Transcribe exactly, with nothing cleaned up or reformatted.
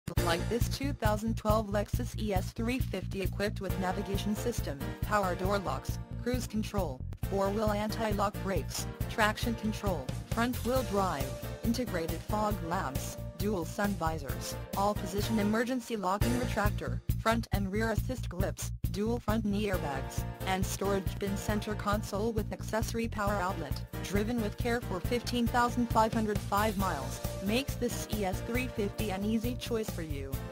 Like this two thousand twelve Lexus E S three fifty equipped with navigation system, power door locks, cruise control, four-wheel anti-lock brakes, traction control, front-wheel drive, integrated fog lamps, dual sun visors, all-position emergency locking retractor, front and rear assist grips, dual front knee airbags, and storage bin center console with accessory power outlet, driven with care for fifteen thousand five hundred five miles, makes this E S three fifty an easy choice for you.